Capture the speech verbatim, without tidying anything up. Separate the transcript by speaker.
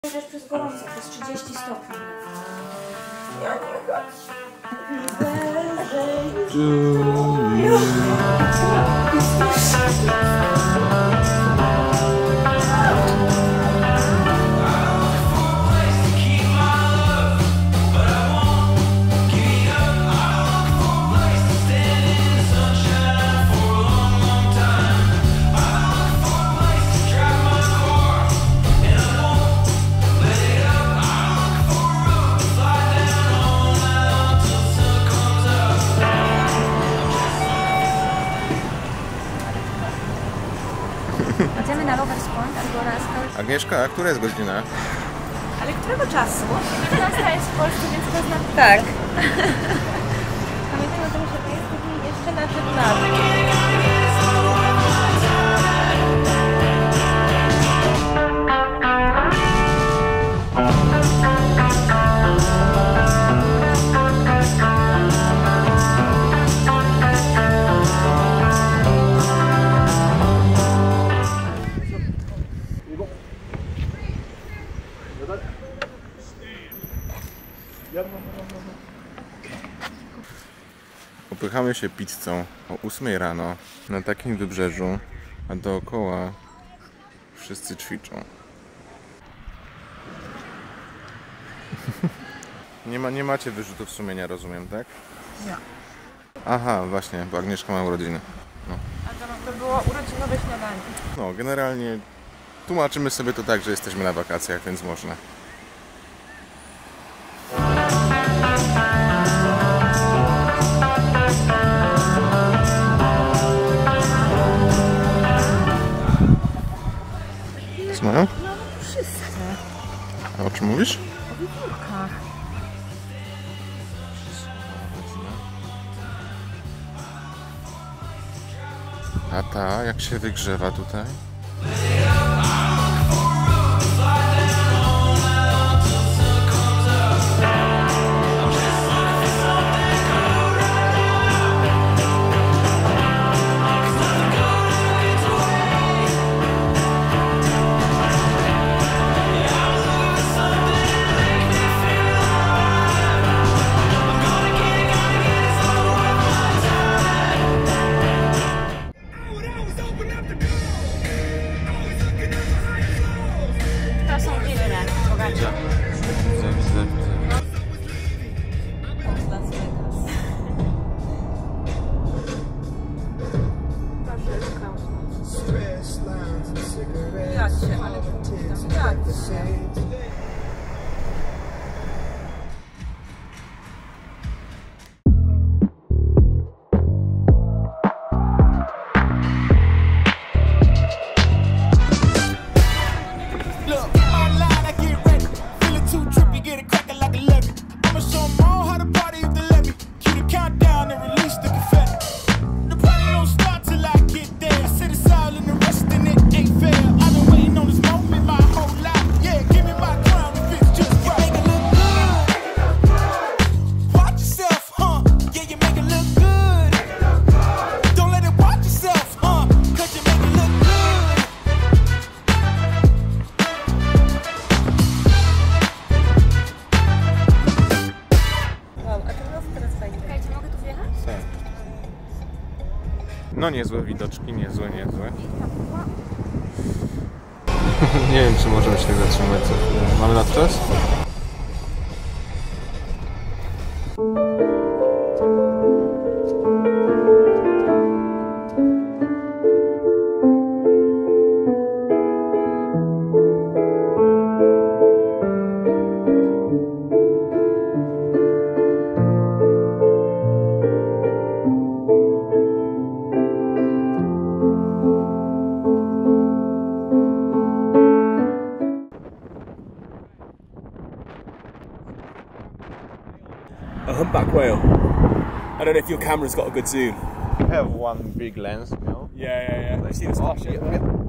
Speaker 1: Też przez gorąco, to jest trzydzieści stopni. Ja nie gaszę.
Speaker 2: Idziemy na Lovers Point albo na Skał.
Speaker 3: Agnieszka, a która jest godzina?
Speaker 2: Ale którego czasu? dziewiętnasta jest w Polsce, więc to znaczy tak. Pamiętaj o tym, że to jest jeszcze na Żegnarzy.
Speaker 3: Popychamy się pizzą o ósmej rano na takim wybrzeżu, a dookoła wszyscy ćwiczą. nie, ma, nie macie wyrzutów sumienia, rozumiem, tak?
Speaker 2: Nie.
Speaker 3: Aha, właśnie, bo Agnieszka ma urodziny. No.
Speaker 2: A to, to było urodzinowe śniadanie.
Speaker 3: No, generalnie tłumaczymy sobie to tak, że jesteśmy na wakacjach, więc można. Co mają?
Speaker 2: No, wszyscy.
Speaker 3: A o czym mówisz?
Speaker 2: O wiewiórkach.
Speaker 3: A ta, jak się wygrzewa tutaj? No niezłe widoczki, niezłe, niezłe. Nie wiem, czy możemy się zatrzymać za chwilę. Mamy na to czas?
Speaker 4: A humpback whale. I don't know if your camera's got a good zoom.
Speaker 3: I have one big lens, you know?
Speaker 4: Yeah, yeah, yeah. I see this
Speaker 3: Oh,
Speaker 4: flash.
Speaker 3: yeah, yeah.